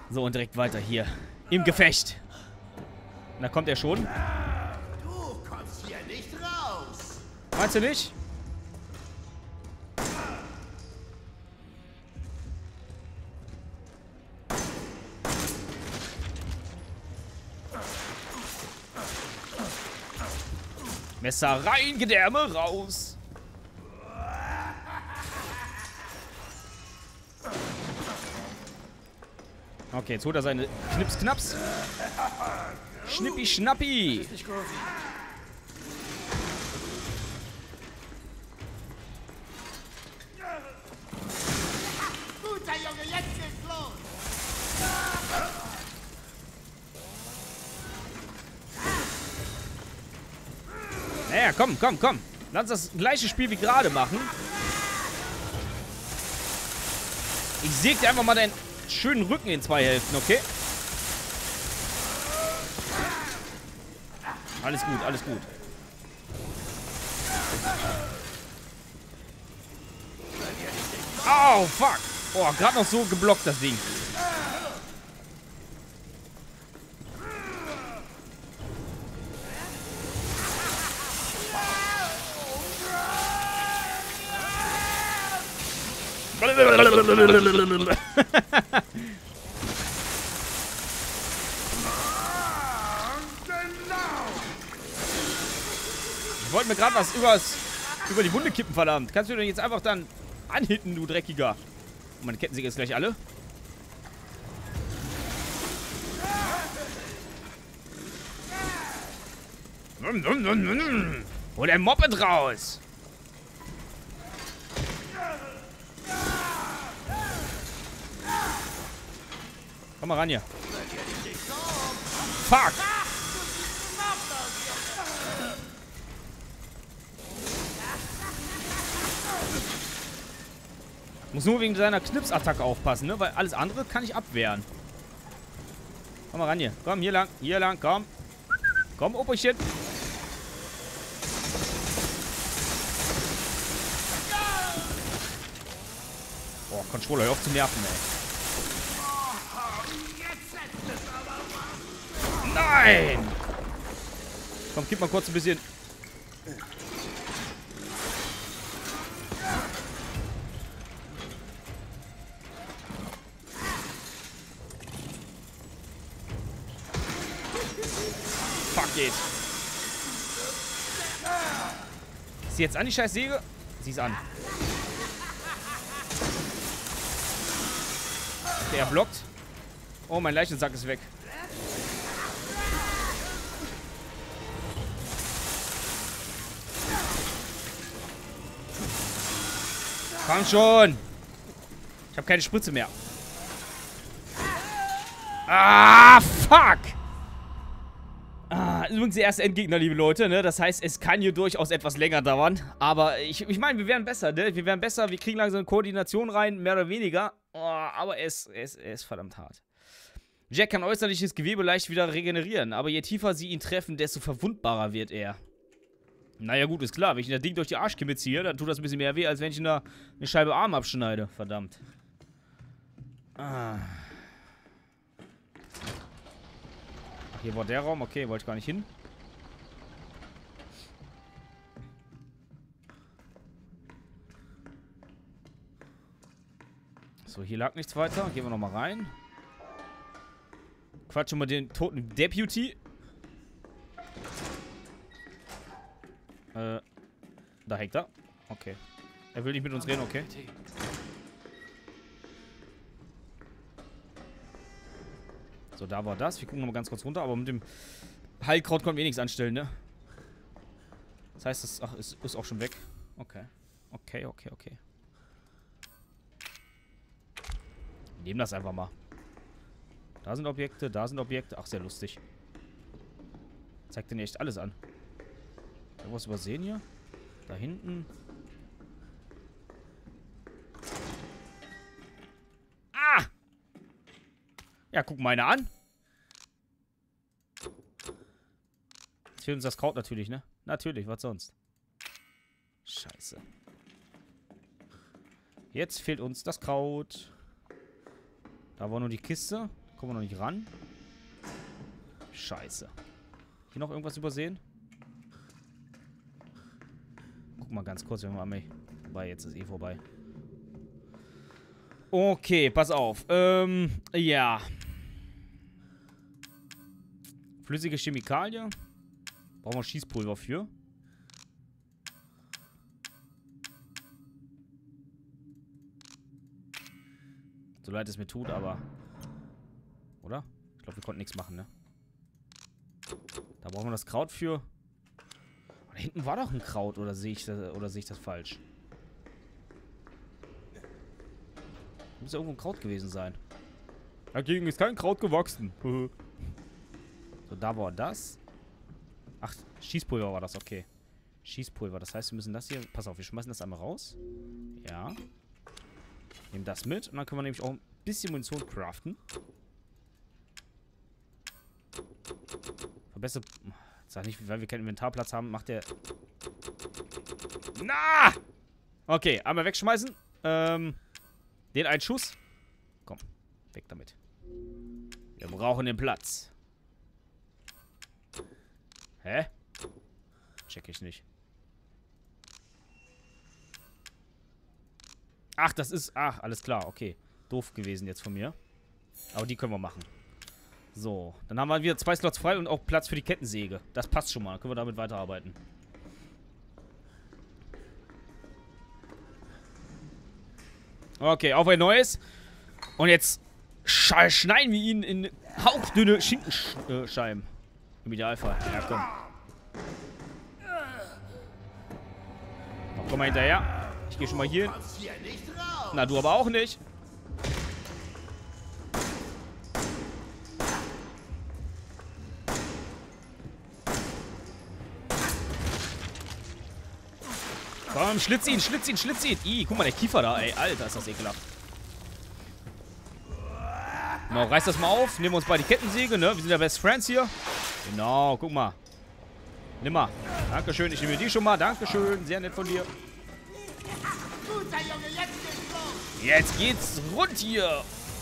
So, und direkt weiter hier. Im Gefecht. Und da kommt er schon. Du kommst hier nicht raus. Meinst du nicht? Messer rein, Gedärme raus. Okay, jetzt holt er seine Knips-Knaps. Schnippi-Schnappi. Guter Junge, jetzt geht's los. Naja, komm, komm, komm. Lass uns das gleiche Spiel wie gerade machen. Ich säg dir einfach mal deinen schönen Rücken in 2 Hälften, okay? Alles gut, alles gut. Oh, fuck. Oh, gerade noch so geblockt, das Ding. Ich wollte mir gerade was über die Wunde kippen, verdammt. Kannst du denn jetzt einfach dann anhitten, du Dreckiger? Und meine Kettensäge ist gleich alle. Hol dein Moped raus! Komm mal ran hier. Fuck! Muss nur wegen seiner Knipsattacke aufpassen, ne? Weil alles andere kann ich abwehren. Komm mal ran hier. Komm, hier lang, komm. Komm, Operchen. Boah, Controller, hör auf zu nerven, ey. Nein! Komm, gib mal kurz ein bisschen. Fuck, geht. Ist sie jetzt an, die scheiß Säge? Sie ist an. Okay, er blockt. Oh, mein Leichensack ist weg. Komm schon. Ich habe keine Spritze mehr. Ah, fuck. Übrigens der erste Endgegner, liebe Leute, ne? Das heißt, es kann hier durchaus etwas länger dauern. Aber ich meine, wir werden besser, ne? Wir werden besser, wir kriegen langsam eine Koordination rein, mehr oder weniger. Oh, aber es ist verdammt hart. Jack kann äußerliches Gewebe leicht wieder regenerieren, aber je tiefer sie ihn treffen, desto verwundbarer wird er. Naja, gut, ist klar. Wenn ich das Ding durch die Arschkimme ziehe, dann tut das ein bisschen mehr weh, als wenn ich eine Scheibe Arm abschneide. Verdammt. Ah. Ach, hier war der Raum. Okay, wollte ich gar nicht hin. So, hier lag nichts weiter. Gehen wir nochmal rein. Quatschen wir den toten Deputy. Da hängt er. Okay. Er will nicht mit uns reden, okay. So, da war das. Wir gucken nochmal ganz kurz runter, aber mit dem Heilkraut konnten wir eh nichts anstellen, ne? Das heißt, das ist auch schon weg. Okay. Okay. Wir nehmen das einfach mal. Da sind Objekte, da sind Objekte. Ach, sehr lustig. Zeigt denn echt alles an. Irgendwas übersehen hier? Da hinten. Ah! Ja, guck mal einer an. Jetzt fehlt uns das Kraut natürlich, ne? Natürlich, was sonst? Scheiße. Jetzt fehlt uns das Kraut. Da war nur die Kiste. Kommen wir noch nicht ran. Scheiße. Hier noch irgendwas übersehen? Guck mal ganz kurz, wenn wir einmal... Wobei, jetzt ist eh vorbei. Okay, pass auf. Ja. Flüssige Chemikalie. Brauchen wir Schießpulver für. So leid es mir tut, aber... Oder? Ich glaube, wir konnten nichts machen, ne? Da brauchen wir das Kraut für. Da hinten war doch ein Kraut, oder sehe ich das falsch? Muss ja irgendwo ein Kraut gewesen sein. Dagegen ist kein Kraut gewachsen. So, da war das. Ach, Schießpulver war das, okay. Schießpulver, das heißt, wir müssen das hier... Pass auf, wir schmeißen das einmal raus. Ja. Nehmen das mit und dann können wir nämlich auch ein bisschen Munition craften. Verbessert... Sag nicht, weil wir keinen Inventarplatz haben, macht der... Na! Okay, einmal wegschmeißen. Den einen Schuss. Komm, weg damit. Wir brauchen den Platz. Hä? Check ich nicht. Ach, das ist... Ach, alles klar, okay. Doof gewesen jetzt von mir. Aber die können wir machen. So, dann haben wir wieder 2 Slots frei und auch Platz für die Kettensäge. Das passt schon mal. Dann können wir damit weiterarbeiten. Okay, auf ein neues. Und jetzt schneiden wir ihn in hauchdünne Schinkenscheiben. Im Idealfall. Ja, komm. Komm mal hinterher. Ich gehe schon mal hier hin. Na, du aber auch nicht. Komm, schlitz ihn, schlitz ihn, schlitz ihn. Ih, guck mal, der Kiefer da, ey. Alter, ist das ekelhaft. Genau, reiß das mal auf. Nehmen wir uns bei die Kettensäge, ne? Wir sind ja Best Friends hier. Genau, guck mal. Nimm mal. Dankeschön, ich nehme die schon mal. Dankeschön, sehr nett von dir. Jetzt geht's rund hier.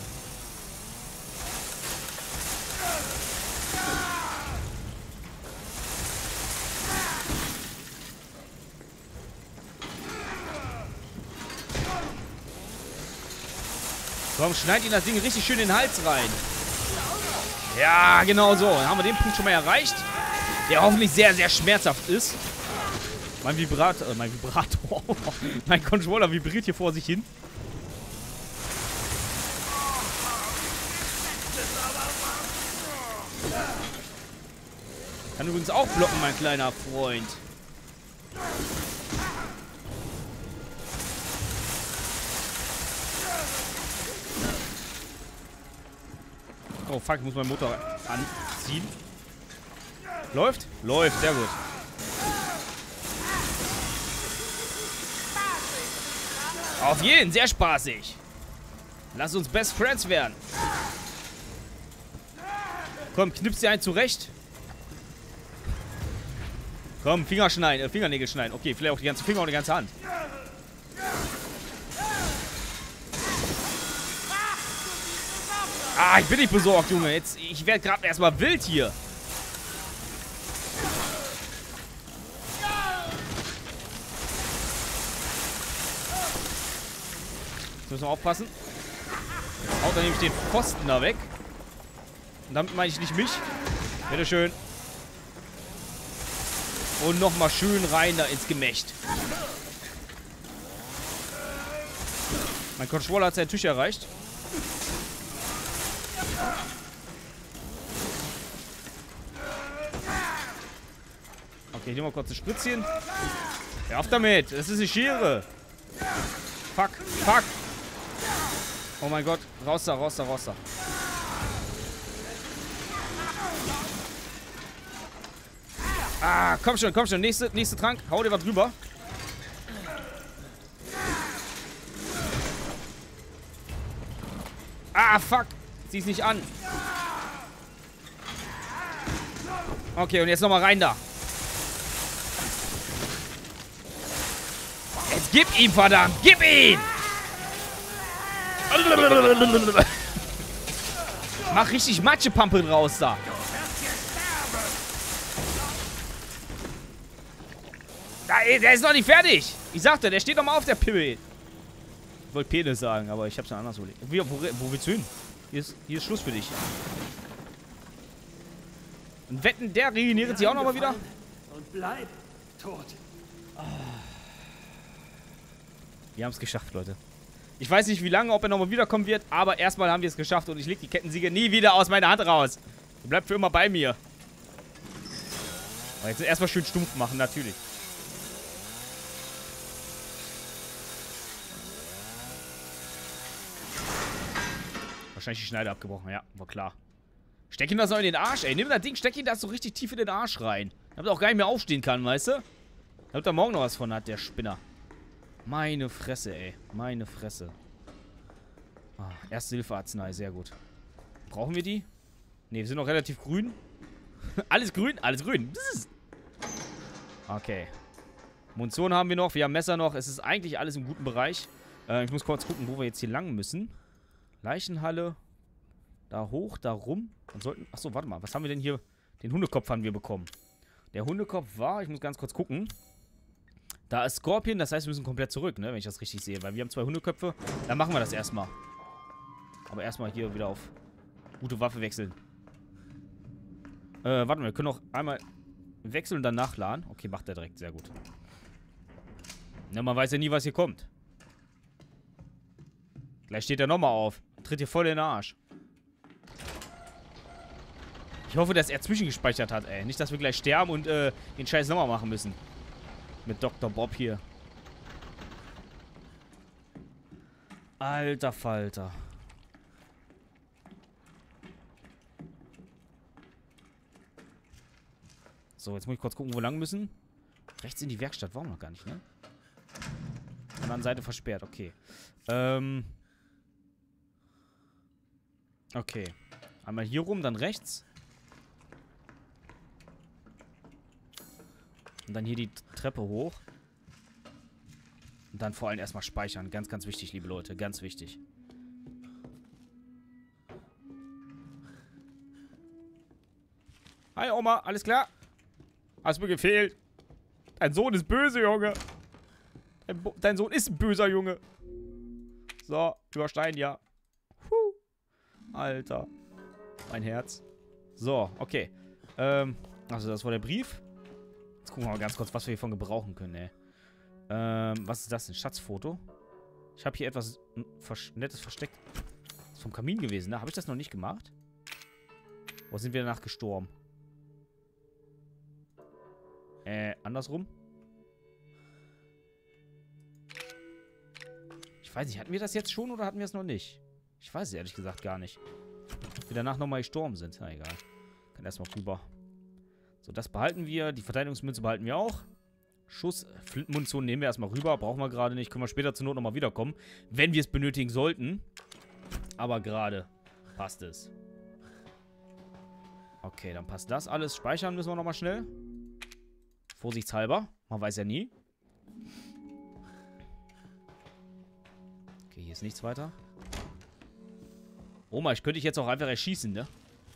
Komm, schneid ihn das Ding richtig schön in den Hals rein. Ja, genau so. Dann haben wir den Punkt schon mal erreicht. Der hoffentlich sehr, sehr schmerzhaft ist. Mein Vibrator. Mein Controller vibriert hier vor sich hin. Kann übrigens auch blocken, mein kleiner Freund. Oh fuck, ich muss meinen Motor anziehen. Läuft? Läuft, sehr gut. Auf jeden, sehr spaßig. Lass uns Best Friends werden. Komm, knippst dir einen zurecht. Komm, Fingernägel schneiden. Okay, vielleicht auch die ganze Finger und die ganze Hand. Ah, ich bin nicht besorgt, Junge. Jetzt, ich werde gerade erstmal wild hier. Jetzt müssen wir aufpassen. Haut dann nämlich den Pfosten da weg. Und damit meine ich nicht mich. Bitteschön. Und nochmal schön rein da ins Gemächt. Mein Controller hat seinen Tisch erreicht. Okay, ich nehme mal kurz ein Spritzchen. Hör auf damit. Das ist eine Schere. Fuck. Fuck. Oh mein Gott. Raus da, raus da, raus da. Ah, komm schon, komm schon. Nächste Trank. Hau dir was drüber. Ah, fuck. Zieh's nicht an. Okay, und jetzt nochmal rein da. Jetzt gib ihm, verdammt. Gib ihn! Mach richtig Matschepampe draus da. Der ist noch nicht fertig. Ich sagte, der steht noch mal auf der Pimmel. Ich wollte Penis sagen, aber ich hab's dann anders überlegt. Wo willst du hin? Hier ist Schluss für dich. Und wetten, der regeneriert sich auch noch mal wieder? Und bleib tot. Wir haben es geschafft, Leute. Ich weiß nicht, wie lange, ob er nochmal wiederkommen wird, aber erstmal haben wir es geschafft und ich leg die Kettensäge nie wieder aus meiner Hand raus. Er bleibt für immer bei mir. Aber jetzt erstmal schön stumpf machen, natürlich. Wahrscheinlich die Schneide abgebrochen, ja, war klar. Steck ihm das noch in den Arsch, ey. Nimm das Ding, steck ihm das so richtig tief in den Arsch rein. Damit er auch gar nicht mehr aufstehen kann, weißt du? Damit er morgen noch was von hat, der Spinner. Meine Fresse, ey. Meine Fresse. Ah, Erste-Hilfe-Arznei, sehr gut. Brauchen wir die? Ne, wir sind noch relativ grün. Alles grün? Alles grün. Bzzz. Okay. Munition haben wir noch, wir haben Messer noch. Es ist eigentlich alles im guten Bereich. Ich muss kurz gucken, wo wir jetzt hier lang müssen. Leichenhalle. Da hoch, da rum. Und sollten. Achso, warte mal. Was haben wir denn hier? Den Hundekopf haben wir bekommen. Der Hundekopf war, ich muss ganz kurz gucken. Da ist Scorpion, das heißt, wir müssen komplett zurück, ne? Wenn ich das richtig sehe. Weil wir haben 2 Hundeköpfe. Dann machen wir das erstmal. Aber erstmal hier wieder auf gute Waffe wechseln. Warte mal, wir können auch einmal wechseln und dann nachladen. Okay, macht er direkt. Sehr gut. Na, man weiß ja nie, was hier kommt. Gleich steht er nochmal auf. Tritt hier voll in den Arsch. Ich hoffe, dass er zwischengespeichert hat, ey. Nicht, dass wir gleich sterben und den Scheiß nochmal machen müssen. Mit Dr. Bob hier. Alter Falter. So, jetzt muss ich kurz gucken, wo wir lang müssen. Rechts in die Werkstatt. Warum noch gar nicht, ne? An der anderen Seite versperrt. Okay. Okay. Einmal hier rum, dann rechts. Und dann hier die Treppe hoch. Und dann vor allem erstmal speichern. Ganz, ganz wichtig, liebe Leute. Ganz wichtig. Hi, Oma. Alles klar? Hast mir gefehlt. Dein Sohn ist böse, Junge. Dein Sohn ist ein böser Junge. So, übersteigen, ja. Alter. Mein Herz. So, okay. Also das war der Brief. Jetzt gucken wir mal ganz kurz, was wir hiervon gebrauchen können, ey. Was ist das? Ein Schatzfoto? Ich habe hier etwas Nettes versteckt. Das ist vom Kamin gewesen, ne? Habe ich das noch nicht gemacht? Oder sind wir danach gestorben? Andersrum? Ich weiß nicht, hatten wir das jetzt schon oder hatten wir es noch nicht? Ich weiß es ehrlich gesagt gar nicht. Ob wir danach nochmal gestorben sind. Na egal. Kann erstmal rüber. So, das behalten wir. Die Verteidigungsmünze behalten wir auch. Schuss, Flintenmunition nehmen wir erstmal rüber. Brauchen wir gerade nicht. Können wir später zur Not nochmal wiederkommen. Wenn wir es benötigen sollten. Aber gerade passt es. Okay, dann passt das alles. Speichern müssen wir nochmal schnell. Vorsichtshalber. Man weiß ja nie. Okay, hier ist nichts weiter. Oma, ich könnte dich jetzt auch einfach erschießen, ne?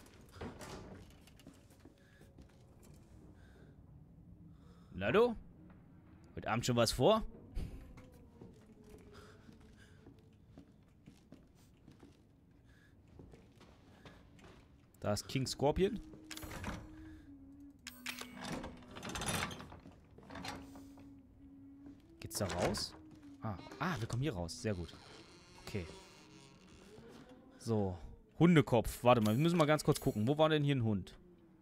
Na du? Heute Abend schon was vor? Da ist King Scorpion. Geht's da raus? Wir kommen hier raus. Sehr gut. Okay. So. Hundekopf. Warte mal, wir müssen mal ganz kurz gucken. Wo war denn hier ein Hund?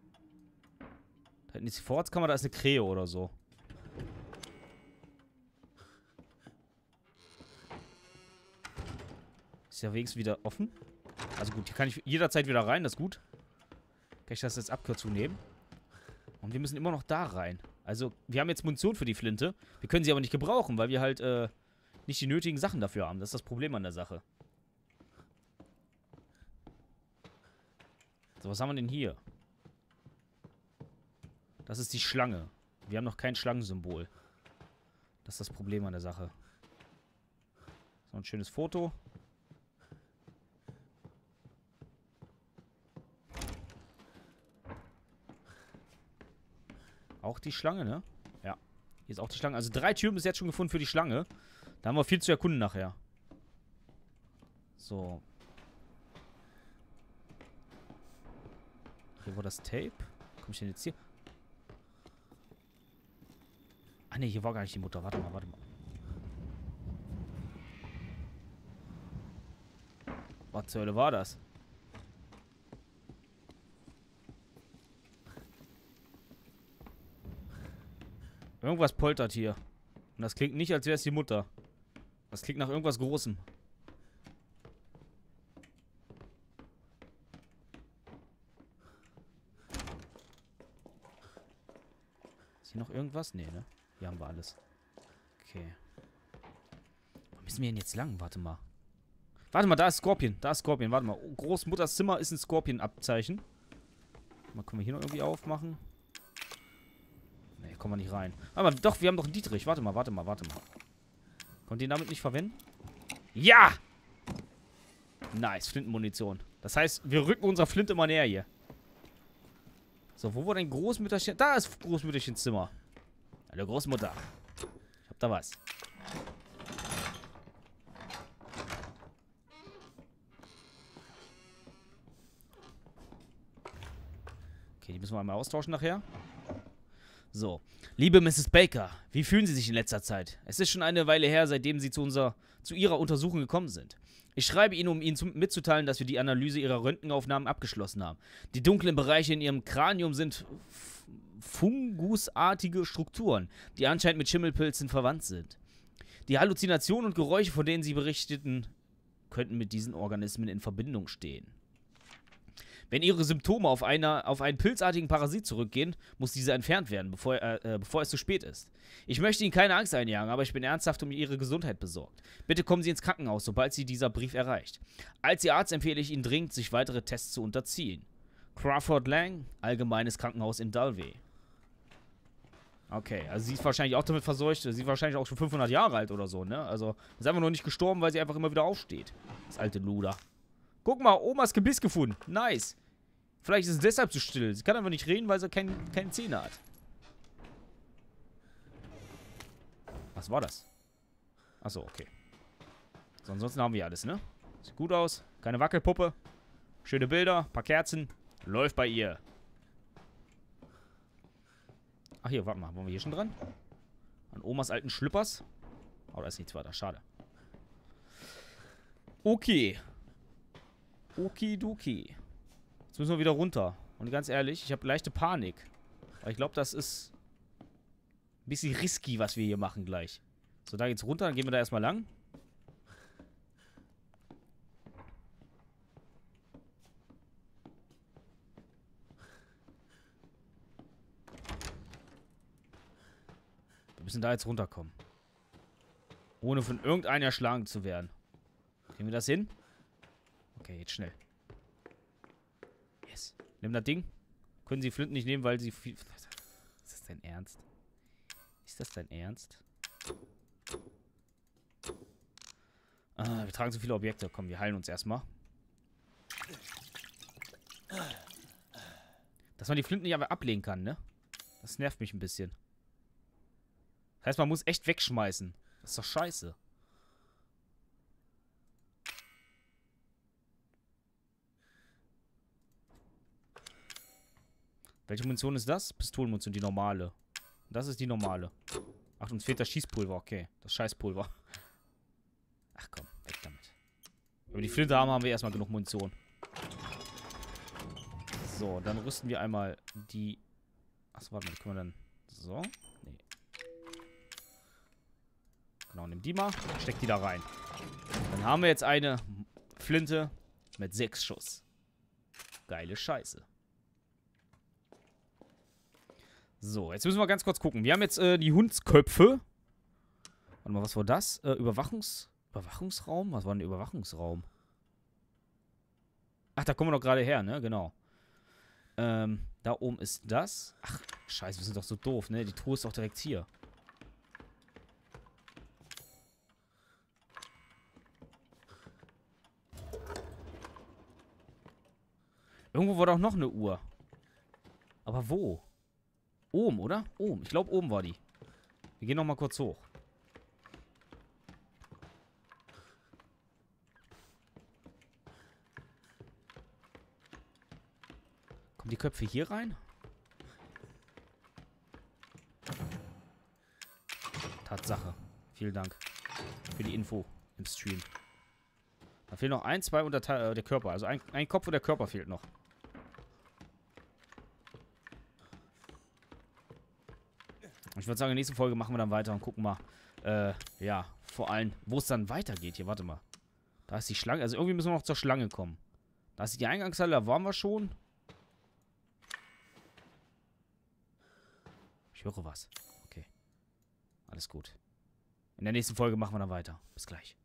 Da hinten ist die Vorratskammer, da ist eine Krähe oder so. Ist ja wenigstens wieder offen. Also gut, hier kann ich jederzeit wieder rein, das ist gut. Kann ich das als Abkürzung nehmen. Und wir müssen immer noch da rein. Also, wir haben jetzt Munition für die Flinte. Wir können sie aber nicht gebrauchen, weil wir halt nicht die nötigen Sachen dafür haben. Das ist das Problem an der Sache. So, was haben wir denn hier? Das ist die Schlange. Wir haben noch kein Schlangensymbol. Das ist das Problem an der Sache. So, ein schönes Foto. auch die Schlange, ne? Ja. Hier ist auch die Schlange. Also 3 Türen bis jetzt schon gefunden für die Schlange. Da haben wir viel zu erkunden nachher. So. Hier war das Tape. Komm ich denn jetzt hier? Ah ne, hier war gar nicht die Mutter. Warte mal, warte mal. Was zur Hölle war das? Irgendwas poltert hier. Und das klingt nicht, als wäre es die Mutter. Das klingt nach irgendwas Großem. Ist hier noch irgendwas? Nee, ne? Hier haben wir alles. Okay. Wo müssen wir denn jetzt lang? Warte mal. Warte mal, da ist Skorpion. Da ist Skorpion. Warte mal. Oh, Großmutters Zimmer ist ein Skorpion-Abzeichen. Mal, können wir hier noch irgendwie aufmachen? Ne, kommen wir nicht rein. Aber doch, wir haben doch einen Dietrich. Warte mal, warte mal, warte mal. Konnte ihn damit nicht verwenden? Ja! Nice, Flintenmunition. Das heißt, wir rücken unserer Flinte mal näher hier. So, wo war dein Großmütterchen? Da ist Großmütterchens Zimmer. Hallo, Großmutter. Ich hab da was. Okay, die müssen wir einmal austauschen nachher. So. Liebe Mrs. Baker, wie fühlen Sie sich in letzter Zeit? Es ist schon eine Weile her, seitdem Sie zu Ihrer Untersuchung gekommen sind. Ich schreibe Ihnen, um Ihnen mitzuteilen, dass wir die Analyse Ihrer Röntgenaufnahmen abgeschlossen haben. Die dunklen Bereiche in Ihrem Kranium sind fungusartige Strukturen, die anscheinend mit Schimmelpilzen verwandt sind. Die Halluzinationen und Geräusche, von denen Sie berichteten, könnten mit diesen Organismen in Verbindung stehen. Wenn Ihre Symptome auf einen pilzartigen Parasit zurückgehen, muss dieser entfernt werden, bevor es zu spät ist. Ich möchte Ihnen keine Angst einjagen, aber ich bin ernsthaft um Ihre Gesundheit besorgt. Bitte kommen Sie ins Krankenhaus, sobald Sie dieser Brief erreicht. Als Ihr Arzt empfehle ich Ihnen dringend, sich weitere Tests zu unterziehen. Crawford Lang, Allgemeines Krankenhaus in Dalvey. Okay, also sie ist wahrscheinlich auch damit verseucht. Sie ist wahrscheinlich auch schon 500 Jahre alt oder so, ne? Also, ist einfach nur nicht gestorben, weil sie einfach immer wieder aufsteht. Das alte Luder. Guck mal, Omas Gebiss gefunden. Nice. Vielleicht ist es deshalb so still. Sie kann einfach nicht reden, weil sie keine Zähne hat. Was war das? Achso, okay. So, ansonsten haben wir alles, ne? Sieht gut aus. Keine Wackelpuppe. Schöne Bilder. Paar Kerzen. Läuft bei ihr. Ach hier, warte mal. Waren wir hier schon dran? An Omas alten Schlüppers. Oh, da ist nichts weiter. Schade. Okay. Okidoki. Jetzt müssen wir wieder runter. Und ganz ehrlich, ich habe leichte Panik. Aber ich glaube, das ist ein bisschen risky, was wir hier machen gleich. So, da geht's runter. Dann gehen wir da erstmal lang. Wir müssen da jetzt runterkommen. Ohne von irgendeinem erschlagen zu werden. Kriegen wir das hin? Okay, jetzt schnell. Yes. Nimm das Ding. Können Sie Flinten nicht nehmen, weil sie viel... Ist das dein Ernst? Ist das dein Ernst? Ah, wir tragen so viele Objekte. Komm, wir heilen uns erstmal. Dass man die Flinten nicht einfach ablegen kann, ne? Das nervt mich ein bisschen. Das heißt, man muss echt wegschmeißen. Das ist doch scheiße. Welche Munition ist das? Pistolenmunition, die normale. Das ist die normale. Ach, uns fehlt das Schießpulver. Okay, das Scheißpulver. Ach komm, weg damit. Wenn wir die Flinte haben wir erstmal genug Munition. So, dann rüsten wir einmal die... Achso, warte mal, die können wir dann... So. Nee. Genau, nimm die mal. Steck die da rein. Dann haben wir jetzt eine Flinte mit 6 Schuss. Geile Scheiße. So, jetzt müssen wir ganz kurz gucken. Wir haben jetzt die Hundsköpfe. Warte mal, was war das? Überwachungsraum? Was war denn der Überwachungsraum? Ach, da kommen wir doch gerade her, ne? Genau. Da oben ist das. Ach, scheiße, wir sind doch so doof, ne? Die Truhe ist doch direkt hier. Irgendwo war doch noch eine Uhr. Aber wo? Oben, oder? Oben. Ich glaube, oben war die. Wir gehen nochmal kurz hoch. Kommen die Köpfe hier rein? Tatsache. Vielen Dank für die Info im Stream. Da fehlen noch 1, 2 und der Körper. Also ein Kopf und der Körper fehlt noch. Ich würde sagen, in der nächsten Folge machen wir dann weiter und gucken mal, ja, vor allem, wo es dann weitergeht. Hier, warte mal. Da ist die Schlange. Also irgendwie müssen wir noch zur Schlange kommen. Da ist die Eingangshalle, da waren wir schon. Ich höre was. Okay. Alles gut. In der nächsten Folge machen wir dann weiter. Bis gleich.